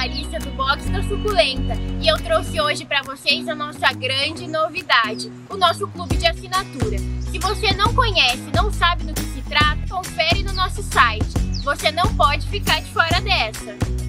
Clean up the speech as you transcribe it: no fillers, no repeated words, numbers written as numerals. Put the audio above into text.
Larissa do Box da Suculenta e eu trouxe hoje para vocês a nossa grande novidade, o nosso clube de assinatura. Se você não conhece, não sabe do que se trata, confere no nosso site. Você não pode ficar de fora dessa!